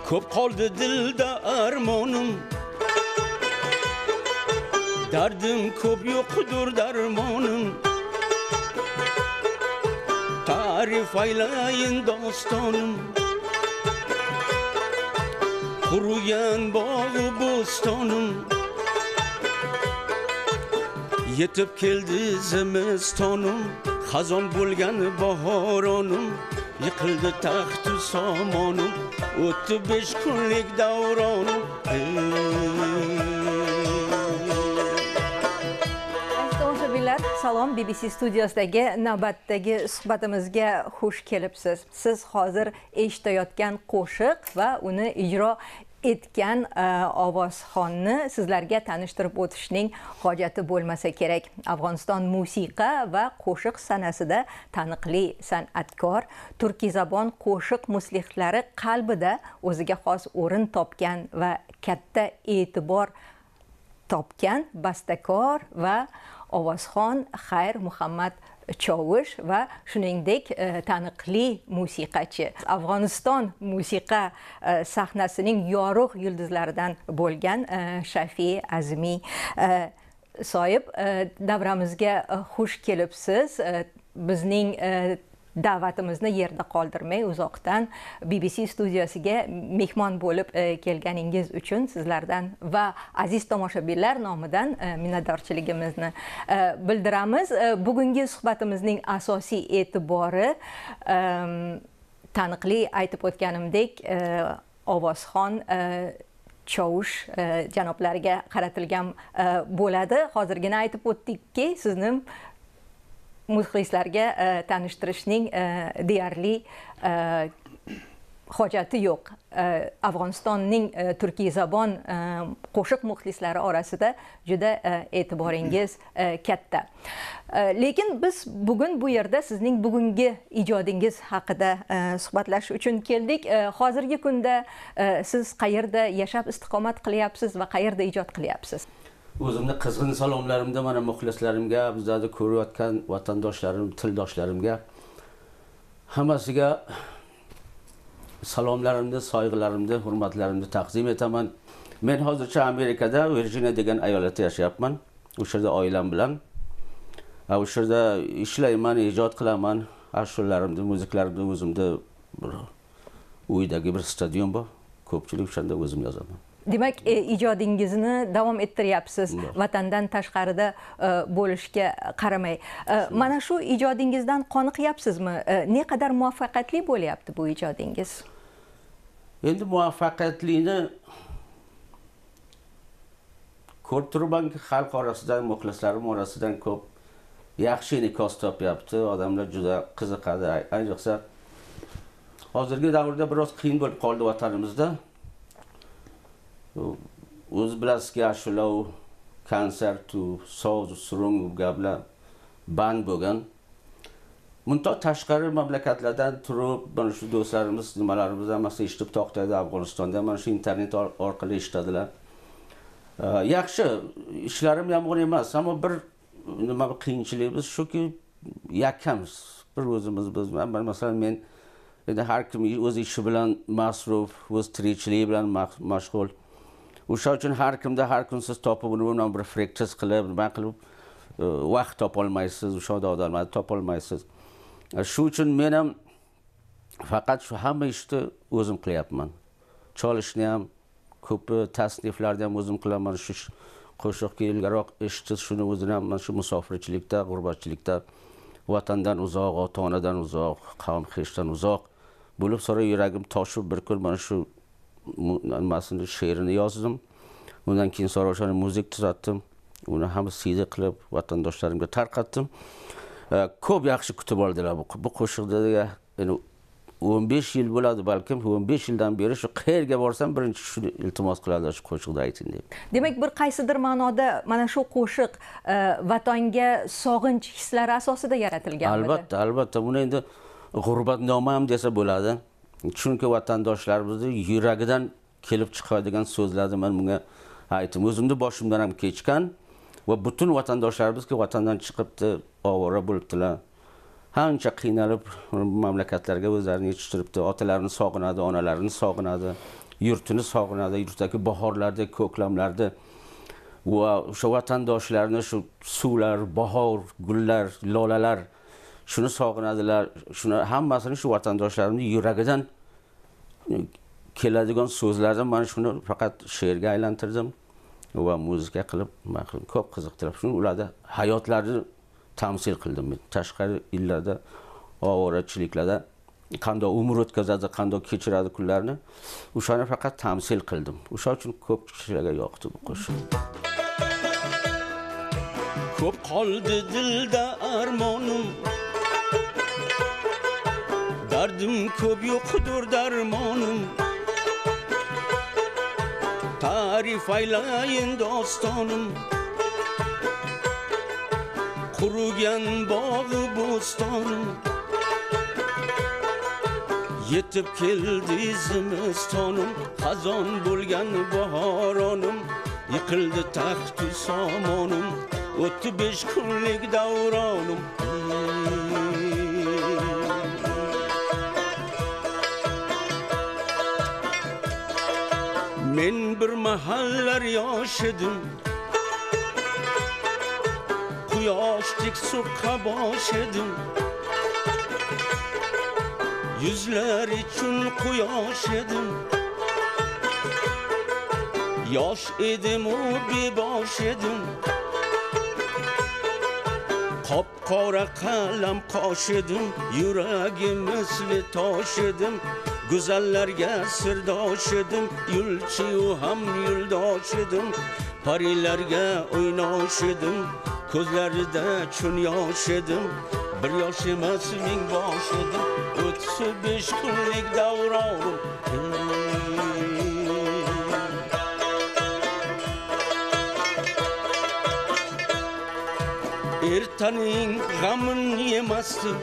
ko'p qoldi dilda armonim, dardim ko'p yo'qdir darmonim. Tarif aylayin dostonim, qurugan bog'u bo'stonim. Yetib keldi zimistonim, xazon bo'lgan bahoronim. Yıkıldı taxtu samonim, o'tdi 5 kunlik davronim. Tomoshabinlar, salom. BBC studiyosidagi navbatdagi suhbatimizga xush kelibsiz. Siz hozir eshitayotgan qo'shiq va uni ijro etgan ovozxonni sizlarga tanishtirib o'tishning hojati bo'lmasa kerak. Afg'oniston musiqa va qo'shiq san'atida taniqli san'atkor, turkiyzabon qo'shiq muslihlari qalbida o'ziga xos o'rin topgan va katta e'tibor topgan bastakor va ovozxon Xayr Muhammad Chovush va shuningdek taniqli musiqachi. Afg'oniston musiqa sahnasining yorug' yulduzlaridan bo'lgan Shafi Azmi sohib, davramizga xush kelibsiz. Bizning da'vatimizni yerda qoldirmay uzoqdan BBC studiyosiga mehmon bo'lib kelganingiz uchun sizlardan va aziz tomoshabinlar nomidan minnatdorchiligimizni bildiramiz. Bugungi suhbatimizning asosiy e'tibori taniqli aytib o'tganimdek ovozxon Chovush janoblariga qaratilgan bo'ladi. Hozirgina aytib o'tdikki, sizni muxlislarga tanishtirishning deyarli hojati yo'q. Afg'onistonning turkiyzabon qo'shiq muxlislari orasida juda e'tiboringiz katta. Lekin biz bugun bu yerda sizning bugungi ijodingiz haqida suhbatlashish uchun keldik. Hozirgi kunda siz qayerda yashab istiqomat qilyapsiz va qayerda ijod qilyapsiz? O'zimni qizg'in salomlarimda mana muxlislarimga, bizlarni ko'rayotgan vatandoshlarim, tildoshlarimga hammasiga salomlarimni, sayg'ilarimni, hurmatlarimni taqdim etaman. Men hozircha Amerikada, Virginia degan ayolatda yashayapman. O'sha yerda oilam bilan. O'sha yerda ishlayman, ijod qilaman. Ashularimni, musiqalarimni o'zimda bir uydagi bir stadion bor. Ko'pchilik o'shanda o'zim yozaman. Demak, ijodingizni davom ettiryapsiz vatandan tashqarida bo'lishga qaramay. Mana shu ijodingizdan qoniqyapsizmi? Ne qadar muvaffaqiyatli bo'lyapti bu ijodingiz? Endi muvaffaqiyatlini ko'rib turibmanki, xalq orasidan, muxlislarim orasidan ko'p yaxshi in'ikos topyapti. Odamlar juda qiziqadi. Ayniqsa hozirgi davrda biroz qiyin bo'lib qoldi vatanimizda. O'z bilasizki, ashula, konsert, so'z, surung gaplar band bo'lgan. Munto tashqari mamlakatlardan turib, mana shu do'stlarimiz nimalarimiz hammasi eshitib to'xtadi. Afg'onistonda mana shu internet orqali eshitadilar. Yaxshi, ishlarim yomon emas, ammo bir nima qiyinchiligimiz shuki, yakkamiz. Bir o'zimiz biz, masalan men endi har kim o'z ishi bilan masruf, o'z tirikchiligi bilan mashg'ul. O'sha uchun har kimda har kun siz topib uni bir practice qilib, nima qilib vaqt topolmaysiz, o'sha odamlarni topolmaysiz. Shu uchun men ham faqat shu hamma ishni o'zim qilyapman. Chalishni ham, ko'p tasniflarni ham o'zim qilaman. Shu qo'shiqqa ilgaroq eshitish shuni o'zini ham mana shu musofirchilikda, g'urbatchilikda, vatandan uzoq, ota-onadan uzoq, qavm xeshdan uzoq bo'lib sonra yuragim toshib bir kun mana shu nimasini she'rini yozdim. Undan keyin sonra o'shani muzik tuzatdim. Uni ham CD qilib vatandoshlarimga tarqatdim. Ko'p yaxshi kutib oldilar bu qo'shiqda. Ya'ni 15 yil bo'ladi balkim, 15 yildan beri shu qayerga borsam birinchi shuni iltimos qiladilar, shu qo'shiqni ayting deb. Demak, bir qaysidir ma'noda mana shu qo'shiq vatanga sog'inch hislari asosida yaratilganmi? Albatta, albatta. Buni endi g'urbatnoma ham desa bo'ladi. Chunki vatandoshlarimizni yuragidan kelib chiqadigan so'zlarni men bunga aytdim. O'zimni boshimdan ham kechgan va butun vatandoshlarimizki vatandan chiqibdi, ovora bo'libdilar. Ancha qiynalib mamlakatlarga o'zlarini yetishtiribdi. Otalarini sog'inadi, onalarini sog'inadi. yurtini sog'inadi, yurtdagi bahorlarda, ko'klamlarda va o'sha vatandoshlarni shu suvlar, bahor, gullar, lolalar shuni sog'inadilar. Shuni hammasini shu vatandoshlarning yuragidan keladigan so'zlardan mana shuni faqat she'rga aylantirdim va muzika qilib, ko'p qiziqtirib, shuni ularda hayotlarini tamsil qildim. Tashqari illarda, ovorachiliklarda qanday umr o'tkazadi, qanday kechiradi kunlarni, o'shani faqat tamsil qildim. O'sha uchun ko'p kishilarga yoqdi bu qo'shiq. Ko'p qoldi dilda armonim, dardim ko'p yo'qdir darmonim. Tarif aylayin dostonim, qurugan bog'i bo'stonim. Yetib keldi zimistonim, xazon bo'lgan bahoronim. Yiqildi taxtu somonim, 35 kunlik davronim. Men bir mahallar yosh edim, quyoshdek so'qqa bosh edim. Yüzler için quyosh edim, yosh edim u bebosh edim. Qop-qora qalam qosh edim, yuragim misli tosh edim. Go'zallarga sirdosh edim, yulchi-yu ham yuldosh edim. Parilarga o'ynosh edim, ko'zlarida chun yosh edim. Bir yosh emas ming bosh edim, 35 kunlik davronim. Ertaning g'amini yemasdim,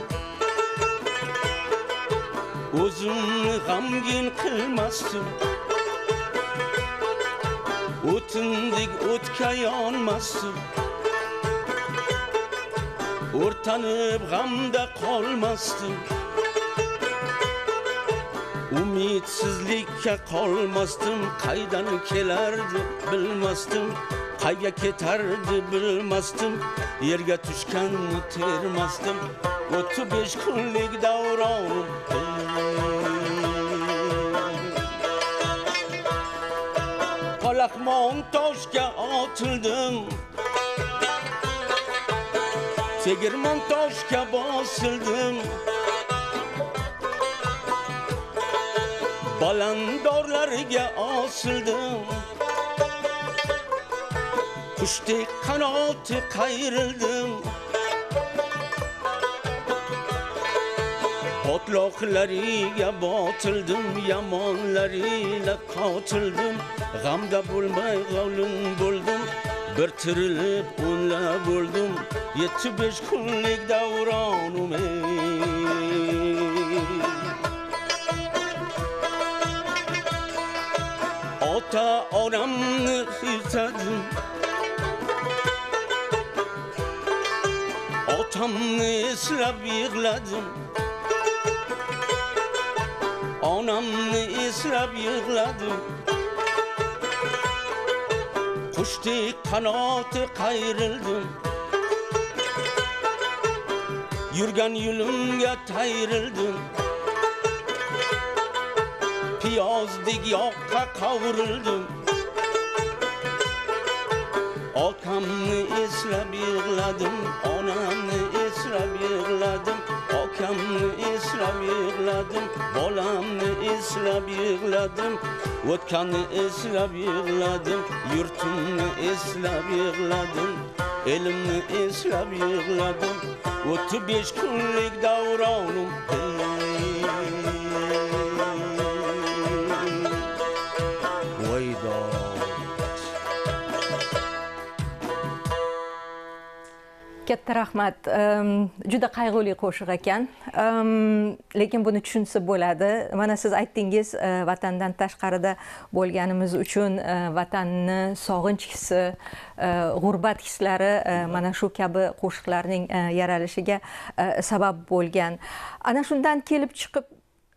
o'zimni g'amgin qilmasdim. O'tindek o'tga yonmasdim, o'rtanib g'amda qolmasdim. Umidsizlikka qolmasdim, qaydan kelardi bilmasdim, qayga ketardi bilmasdim, yerga tushganni termasdim. 35 kunlik davronim. Palaxmon toshga otildim, tegirmon toshga bosildim. Balandorlarga osildim, qushdek qanoti qayrildim. O'tloqlariga botildim, yamonlariga qotildim. G'amda bo'lmay g'avlin bo'ldim, bir tirilib o'nlab bo'ldim. 75 kunlik davronim. Ota onamni esladim, otamni eslab yig'ladim. Onamni eslab yig'ladim, qushdek qanoti qayrildim. Yurgan yo'limga tayrildim, piyozdek yoqqa qovurildim. Okamni eslab yig'ladim, onamni eslab yig'ladim. Okamni eslab yig'ladim, bolamni eslab yig'ladim. O'tganni eslab yig'ladim, yurtimni eslab yig'ladim. Elimni eslab yig'ladim, 35 kunlik davronim. Katta rahmat. Juda qayg'uli qo'shiq ekan. Lekin buni tushunsa bo'ladi. Mana siz aytdingiz, vatandan tashqarida bo'lganimiz uchun vatanni sog'inch hissi, g'urbat hislari mana shu kabi qo'shiqlarning yaralishiga sabab bo'lgan. Ana shundan kelib chiqib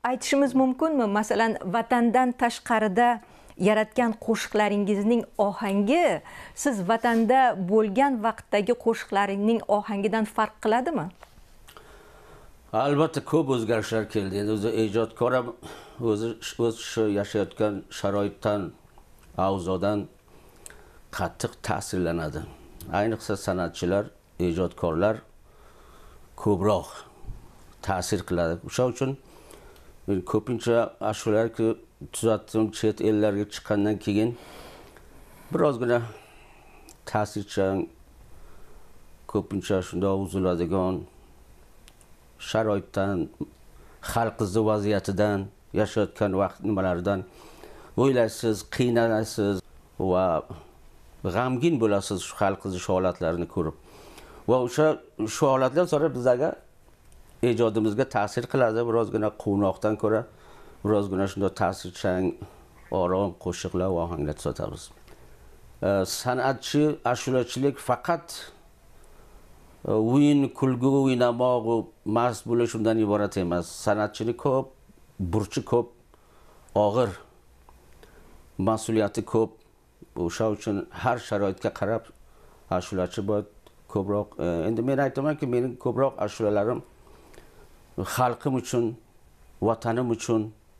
aytishimiz mumkinmi, masalan, vatandan tashqarida yaratgan qo'shiqlaringizning ohangi siz vatanda bo'lgan vaqtdagi qo'shiqlaringning ohangidan farq qiladimi? Albatta ko'p o'zgarishlar keldi. Endi o'zi ijodkor ham o'z yashayotgan sharoitdan, avzodan qattiq ta'sirlanadi. Ayniqsa san'atchilar, ijodkorlar ko'proq ta'sir qiladi. O'sha uchun men ko'pincha ashulalarni tuzatdim, chet ellarga chiqqandan keyin birozgina ta'sirchan, ko'pincha shundoq uziladigan sharoitdan, xalqimizni vaziyatidan, yashayotgan vaqt nimalaridan o'ylaysiz, qiynalasiz va g'amgin bo'lasiz shu xalqimizni shu holatlarini ko'rib. Va o'sha shu holatlar sonra bizlarga ijodimizga ta'sir qiladi. Birozgina quvnoqdan ko'ra birozgina shunday ta'sirchan, orom qo'shiqlar va ohanglar tuzatamiz. San'atchi, ashulachilik faqat o'yin, kulgu, o'ynamoq, mast bo'lish shundan iborat emas. San'atchilik ko'p, burchi ko'p, og'ir, mas'uliyati ko'p. O'sha uchun har sharoitga qarab ashulachi bo'l ko'proq. Endi men aytamanki, mening ko'proq ashulalarim xalqim uchun, vatanim uchun,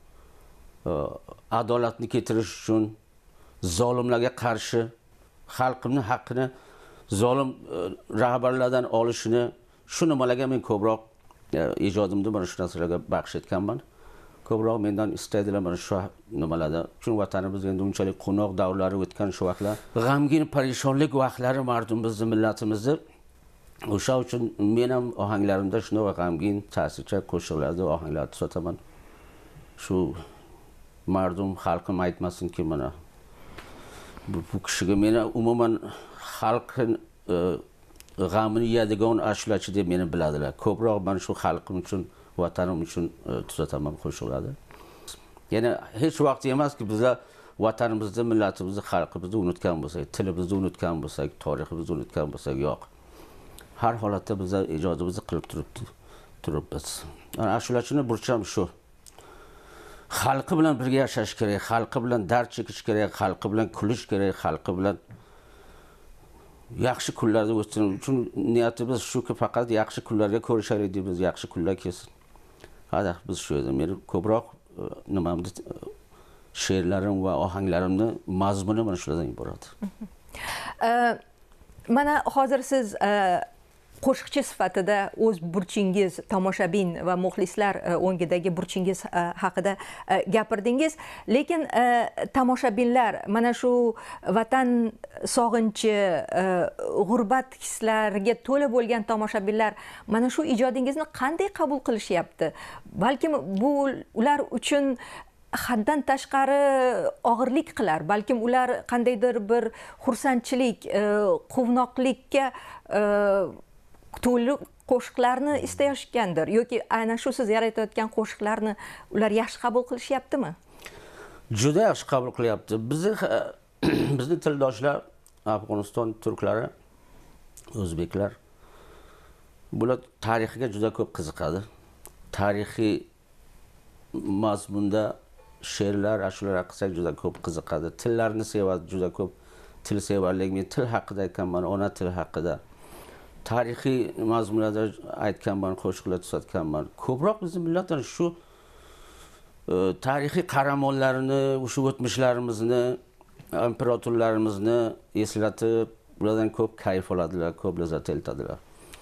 adolatni keltirish uchun, zolimlarga qarshi xalqimning haqqini zolim rahbarlardan olishini, shu nimalarga men ko'proq ijodimda mana shu narsalarga baxsh etganman. Ko'proq mendan istaydilar mana shu nimalarda. Chunki vatanimiz endi unchalik quvnoq davrlari o'tgan shu vaqtlar, g'amgin, parishonlik vaqtlari mardumimizni, millatimizni. O'sha uchun men ham ohanglarimda shunday g'amgin, ta'sirchan qo'shiqlarda ohanglar tuzataman. Shu mardum xalqim aytmasinki, mana bu kishiga meni umuman xalqning g'amini yeyadigan ashulachi deb meni biladilar. Ko'proq men shu xalqim uchun, vatanim uchun tuzataman qo'shiqlarni. Yana hech vaqt emaski bizlar vatanimizni, millatimizni, xalqimizni unutgan bo'lsak, tilimizni unutgan bo'lsak, tariximizni unutgan bo'lsak, yo'q. Har holatda bizlar ijodimizni qilib turibmiz. Ashulachining burchi ham shu. Xalqi bilan birga yashash kerak, xalqi bilan dard chekish kerak, xalqi bilan kulish kerak, xalqi bilan yaxshi kunlarda o'tsin. Uchun niyatimiz shuki, faqat yaxshi kunlarga ko'rishaylik deymiz, yaxshi kunlar kelsin. Hadaf biz shu edi. Men ko'proq nimamni, she'rlarim va ohanglarimni mazmuni mana shulardan iborat. Mana hozir siz qo'shiqchi sifatida o'z burchingiz, tomoshabin va muxlislar o'ngidagi burchingiz haqida gapirdingiz, lekin tomoshabinlar, mana shu vatan sog'inchi, g'urbat hislariga to'la bo'lgan tomoshabinlar mana shu ijodingizni qanday qabul qilishyapti? Balkim bu ular uchun haddan tashqari og'irlik qilar, balkim ular qandaydir bir xursandchilik, quvnoqlikka to'liq qo'shiqlarni istayotgandir yoki aynan shu siz yaratayotgan qo'shiqlarni ular yaxshi qabul qilishyaptimi? Juda yaxshi qabul qilyapti. Bizning tildoshlar, Afg'oniston turklari, o'zbeklar, bular tarixiga juda ko'p qiziqadi. Tarixiy mazmunda she'rlar, ashulalar qilsak juda ko'p qiziqadi. Tillarni sevadi, juda ko'p tilsevarlik. Men til haqida aytganman, ona tili haqida. Tarixiy mazmunlarda aytganman, qo'shiqlar tuzatganman. Ko'proq bizning millatlar shu tarixiy qahramonlarini, o'sha o'tmishlarimizni, imperatorlarimizni eslatib, ulardan ko'p kayf oladilar, ko'p lazzat eltadilar.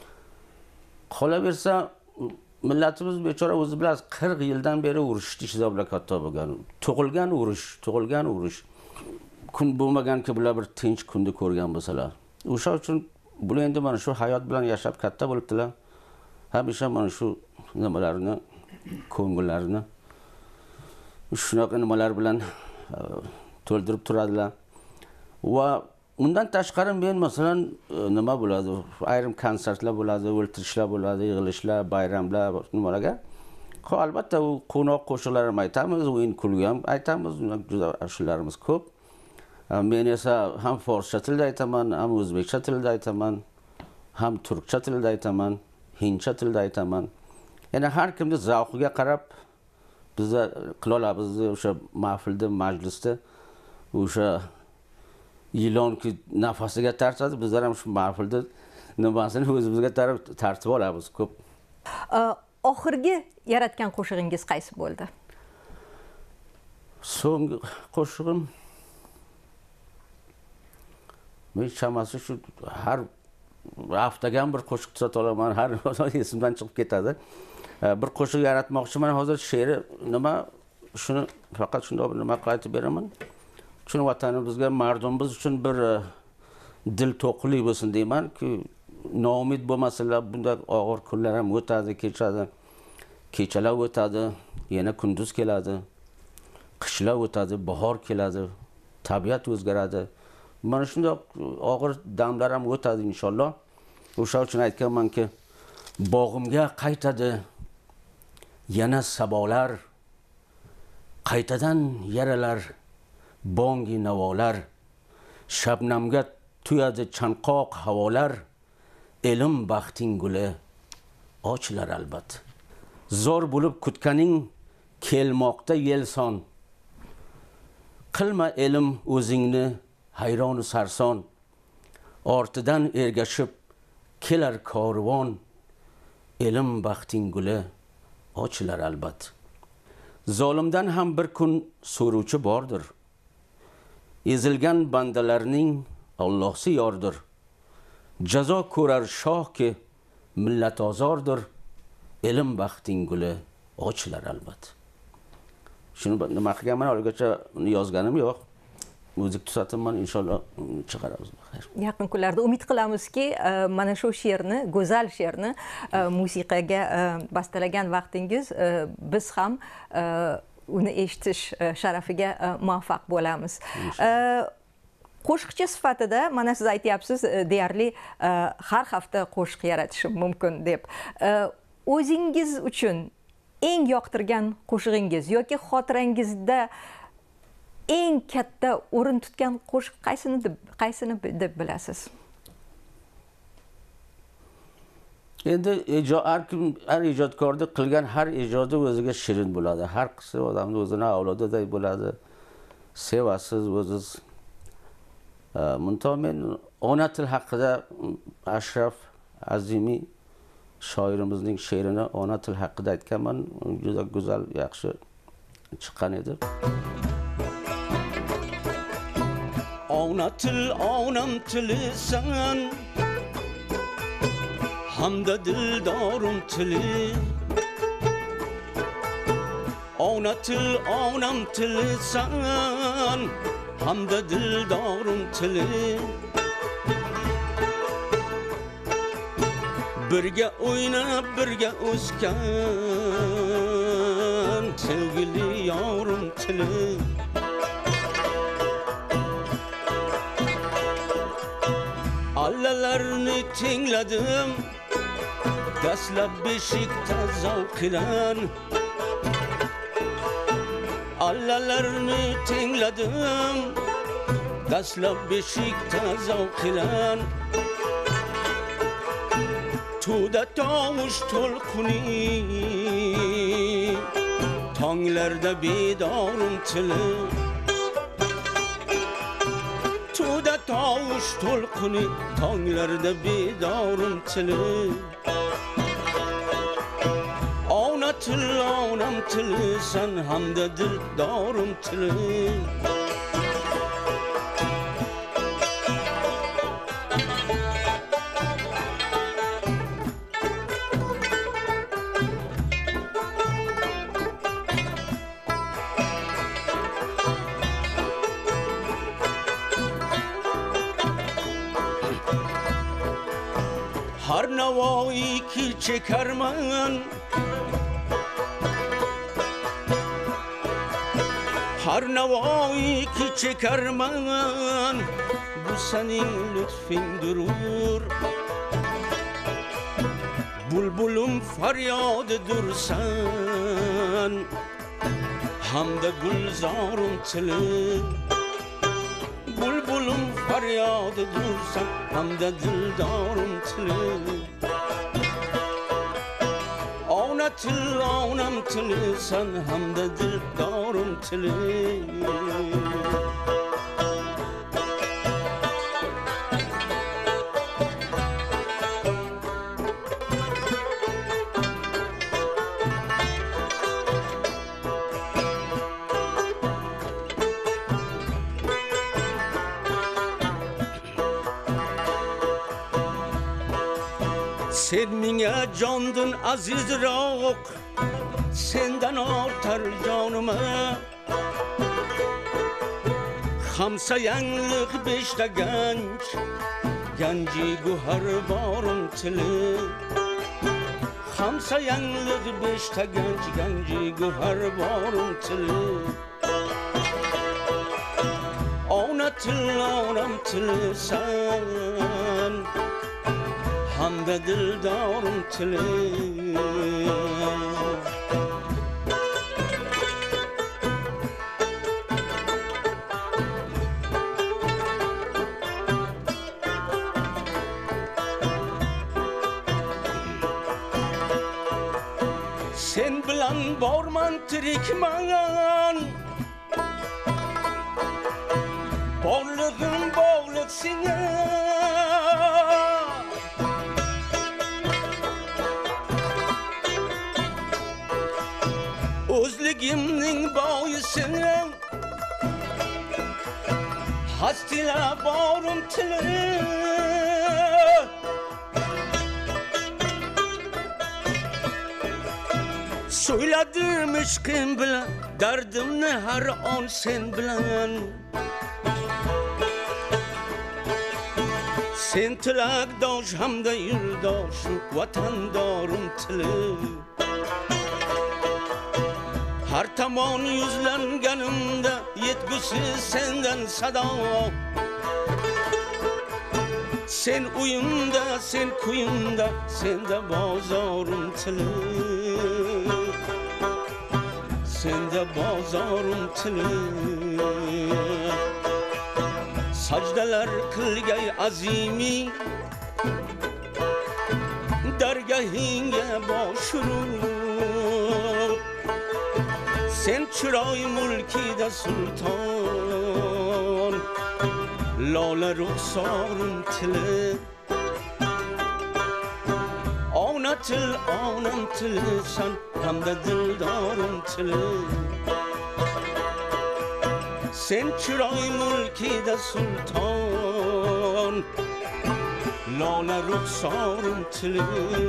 Qolaversa, millatimiz bechora o'zi bilasiz, 40 yildan beri urushni ichida katta bo'lgan. Tug'ilgan urush. Kun bo'lmaganki, bular bir tinch kunni ko'rgan bo'lsalar. O'sha uchun bular endi mana shu hayot bilan yashab katta bo'libdilar. Hamisha mana shu nimalarni, ko'ngillarini shunaqa nimalar bilan to'ldirib turadilar. Va undan tashqari men masalan nima bo'ladi? Ayrim konsertlar bo'ladi, o'ltirishlar bo'ladi, yig'ilishlar, bayramlar, nimalarga. Albatta u qo'noq qo'shiqlar ham aytamiz, o'yin kulgu ham aytamiz, juda ashulalarimiz ko'p. Men esa ham forscha tilda aytaman, ham o'zbekcha tilda aytaman, ham turkcha tilda aytaman, hindcha tilda aytaman. Yana har kimning zavqiga qarab biza qila olamiz o'sha mahfilda, majlisda o'sha ilonki nafasiga tartadi, bizlar ham shu mahfilda nimasini o'zimizga tartib olamiz ko'p. Oxirgi yaratgan qo'shig'ingiz qaysi bo'ldi? So'nggi qo'shig'im men chamasi shu har haftaga ham bir qo'shiq tusata olaman, har esimdan chiqib ketadi. Bir qo'shiq yaratmoqchiman hozir, she'ri nima, shuni faqat shunday bir nima qaytib beraman. Chunki vatanimizga, mardumimiz uchun bir dil to'qlik bo'lsin deyman-ki, noumid bo'lmasinlar. Bunday og'ir kunlar ham o'tadi, kechadi. Kechalar o'tadi, yana kunduz keladi. Qishlar o'tadi, bahor keladi, tabiat o'zgaradi. Mana shunday og'ir damlar ham o'tadi inshaalloh. O'sha uchun aytganmanki, bog'imga qaytadi yana sabolar, qaytadan yaralar, bongi navolar, shabnamga tuyadi chanqoq havolar, ilm baxting guli ochilar albat. Zo'r bo'lib kutganing kelmoqda yelson, qilma ilm o'zingni hayronu sarson, ortidan ergashib kelar korvon, ilm baxting guli ochilar albat. Zolimdan ham bir kun so'ruvchi bordir, ezilgan bandalarning Allohsi yordir. Jazo ko'rar shoh ki millat ozordir, ilm baxting guli ochilar albat. Shuni nima qilganman, haligacha yozganim yo'q. Muzik tusatimman, inshaalloh chiqaramiz. Yaqin kunlarda umid qilamizki, mana shu she'rni, go'zal she'rni musiqaga bastalagan vaqtingiz biz ham uni eshitish sharafiga muvaffaq bo'lamiz. Qo'shiqchi sifatida mana siz aytyapsiz, deyarli har hafta qo'shiq yaratishim mumkin deb. O'zingiz uchun eng yoqtirgan qo'shig'ingiz yoki xotirangizda eng katta o'rin tutgan qo'shiq qaysini deb bilasiz? Endi har ijodkorda qilgan har ijodi o'ziga shirin bo'ladi. Har qisi odamni o'zini avlodiday bo'ladi. Sevasiz o'ziz. Munto men ona til haqida Ashraf Azimiy shoirimizning she'rini ona til haqida aytganman. Juda go'zal, yaxshi chiqqan edi. Ona til, onam tilisan, hamda dildorum tili. Ona til, onam tilisan, hamda dildorum tili. Birga o'ynab, birga o'sgan sevgili yorim tili. Allalarni tingladim, dastlab beshikda zavq ilan. Allalarni tingladim, dastlab beshikda zavq ilan. Tuda tovush to'lqini, tonglarda bedorim tili. Tuda tovush to'lqini, tonglarda bedorim tili. Ona til, onam tilisan, hamda dildorim tili. Har navoyi ki çekerman, har navoyi ki çekerman, bu senin lütfindir. Bulbulum feryadıdır sen, hamda gülzarım tili. Bulbulum feryadıdır sen, hamda dildarım tili. ona til onam tili sen hamda dildorim tili Sen minge jondun azizroq sendan ortar jonima hamsayanglik beshta ganji guhar borim tili hamsayanglik beshta ganji guhar borim tili ona til onam tili sen hamda dildorim tili sen bilan borman tirikman borlig'im bog'liq senga o'zligimning boisi hastila borim tili so'yladim ishqim bilan dardimni har on sen bilan sen tilakdosh hamda yurdosh vatandorim tili har tomon yuzlanganimda yetgusi sendan sado sen uyimda sen kuyimda senda bozorim tili senda bozorim tili sajdalar qilgay azimi dargahingga bosh urib sen chiroy mulkida sulton lola ruxsorim tili ona til onam tili san hamda dildorim tili sen chiroy mulkida sulton lola ruxsorim tili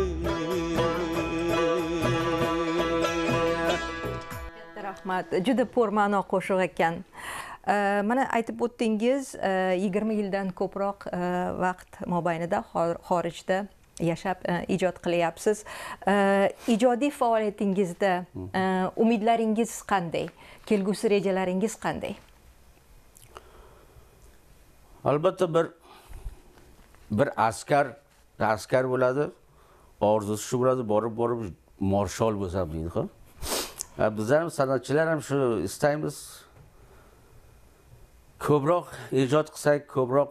rahmat juda pu'rma'no qo'shiq ekan. Mana aytib o'tdingiz 20 yildan ko'proq vaqt mobaynida xorijda yashab ijod qilyapsiz. Ijodiy faoliyatingizda umidlaringiz qanday? Kelgusi rejalaringiz qanday? Albatta bir askar bo'ladi, orzusi shu bo'ladi, borib marshal bo'lsam deydi. Bizlar ham san'atchilar ham shu istaymiz. Ko'proq ijod qilsak, ko'proq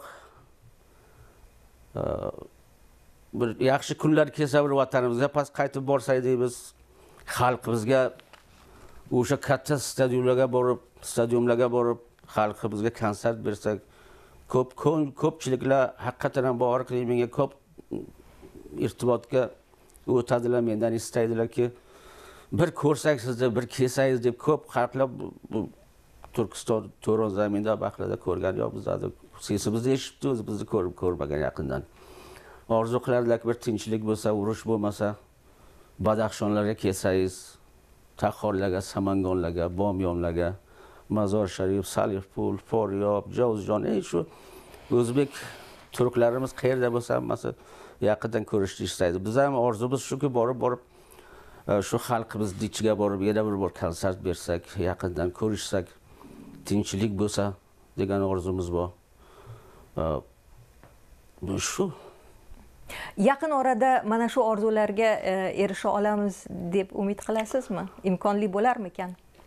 bir yaxshi kunlar kelsa bir vatanimizga pas qaytib borsak deymiz. Xalqimizga o'sha katta stadionlarga borib xalqimizga konsert bersak, ko'pchiliklar haqiqatan ham bovar qiling, menga ko'p irtibotga o'tadilar, mendan istaydilarki bir ko'rsak sizni, bir kelsangiz deb ko'p xalqlar Turkiston To'ron zaminda baxtlarda ko'rgan yo'q, bizlarni sesimizni eshitdi, o'zimizni ko'rmagan yaqindan. Orzu qilardilarki bir tinchlik bo'lsa, urush bo'lmasa, Badaxshonlarga kelsangiz, Taxorlarga, Samangonlarga, Bomyonlarga, Mazor Sharif, Salihpul, Foryob, Jovzjon, shu o'zbek turklarimiz qayerda bo'lsa, hammasi yaqindan ko'rishni istaydi. Biz ham orzumuz shuki, borib shu xalqimizni ichiga borib yana bir bor konsert bersak, yaqindan ko'rishsak, tinchlik bo'lsa degan orzumuz bor. Shu yaqin orada mana shu orzularga erisha olamiz deb umid qilasizmi? Imkonli bo'larmikan?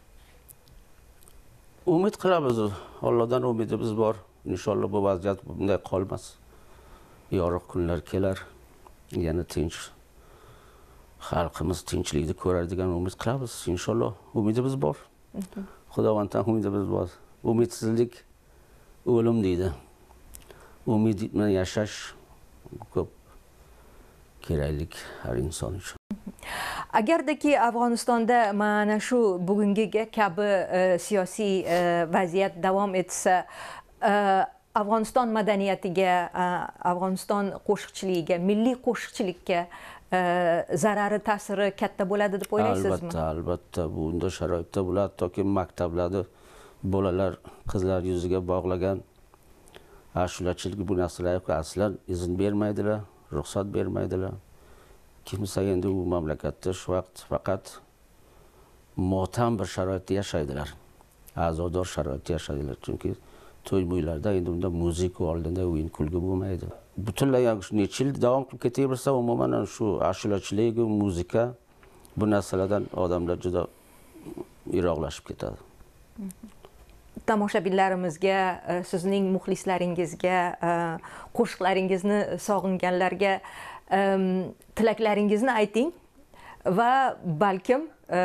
Umid qilamiz. Allohdan umidimiz bor. Inshaalloh bu vaziyat bunday qolmas. Yorug' kunlar kelar. Yana tinch xalqimiz tinchlikni ko'rar degan umid qilamiz. Inshaalloh umidimiz bor. Xudovanddan umidimiz bor. Umidsizlik o'lim deydi. Umid bilan yashash ko'p keraklik har inson uchun. Agardaki Afg'onistonda mana shu bugungi kabi siyosiy vaziyat davom etsa, Afg'oniston madaniyatiga, Afg'oniston qo'shiqchiligiga, milliy qo'shiqchilikka zarari, ta'siri katta bo'ladi deb o'ylaysizmi? Albatta, bunda sharoitda bo'ladi. Toki maktablarda bolalar, qizlar yuziga bog'lagan ashulachilik bu narsalarga aslan izn bermaydilar, ruxsat bermaydilar. Kimsa endi u mamlakatda shu vaqt faqat motam bir sharoitda yashaydilar. Azodor sharoitda yashaydilar. Chunki to'y-mo'ylarda endi unda muzika oldinda o'yin kulgi bo'lmaydi. Butunlay necha yil davom qilib ketaversa, umuman shu ashulachilik, muzika bu narsalardan odamlar juda yiroqlashib ketadi. Tomoshabinlarimizga, sizning muxlislaringizga, qo'shiqlaringizni sog'inganlarga tilaklaringizni ayting va balkim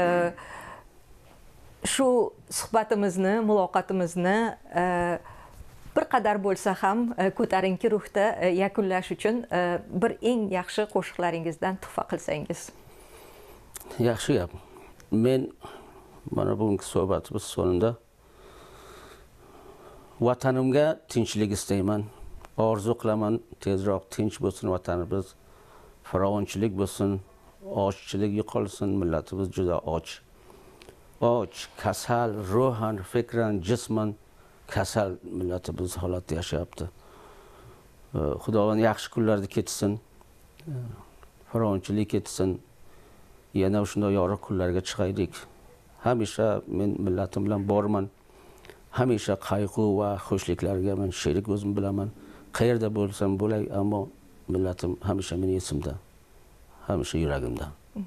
shu suhbatimizni, muloqotimizni bir qadar bo'lsa ham ko'tarinki ruhda yakunlash uchun bir eng yaxshi qo'shiqlaringizdan tuhfa qilsangiz. Yaxshi gap. Men mana bugungi suhbatimiz sonida vatanimga tinchlik istayman. Orzu qilaman, tezroq tinch bo'lsin vatanimiz, farovonchilik bo'lsin, ochchilik yo'qolsin, millatimiz juda och. Och, kasal, ruhan, fikran, jisman kasal millatimiz holatda yashayapti. Xudovand yaxshi kunlarda ketsin, farovonchilik ketsin, yana shunday yorug' kunlarga chiqaylik. Hamisha men millatim bilan borman. Hamisha qayg'u va xushliklarga men sherik o'zim bilaman. Qayerda bo'lsam bo'lay, ammo millatim hamisha meni esimda, hamisha yuragimda.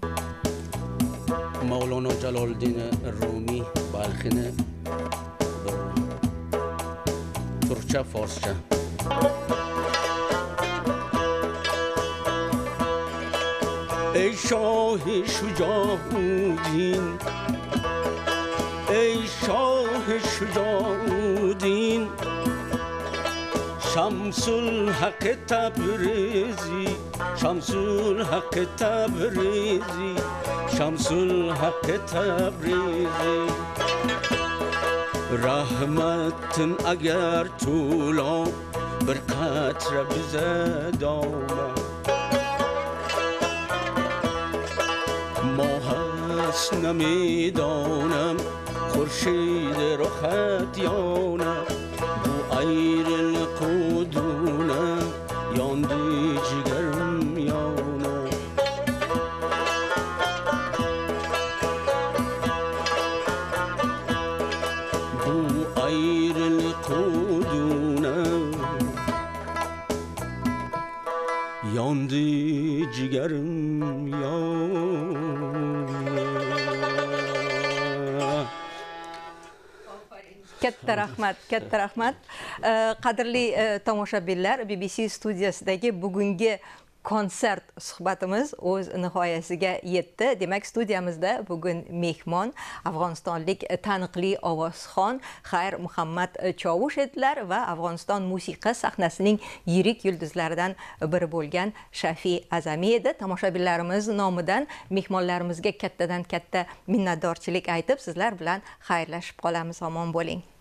Mavlono Jaloliddin Rumi balxini turkcha, forscha. Ey shohi shujoudin, ey shohi shujoudin, Şamsul Hak Tabrizi, Şamsul Hak Tabrizi, Şamsul Hak Tabrizi. Rahmetin agar tulo bir qatra bize doma, mohas namidonam khurshid rohat yona, bu ayrılık uduna yandı ciğerim yana. Bu ayrılık uduna yandı ciğerim yana. Katta rahmat, katta rahmat. Qadrli tomoshabinlar, BBC studiyasidagi bugungi konsert suhbatimiz o'z nihoyasiga yetdi. Demak, studiyamizda bugun mehmon afg'onistonlik taniqli ovozxon Xayr Muhammad Chovush edilar va Afg'oniston musiqa sahnasining yirik yulduzlaridan biri bo'lgan Shafi Azami edi. Tomoshabinlarimiz nomidan mehmonlarimizga kattadan katta minnatdorchilik aytib, sizlar bilan xayrlashib qolamiz. Omon bo'ling.